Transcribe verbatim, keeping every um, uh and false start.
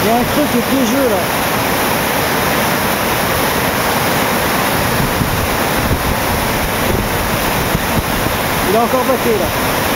Il y a un creux qui est piégeux là. Il est encore baqué là.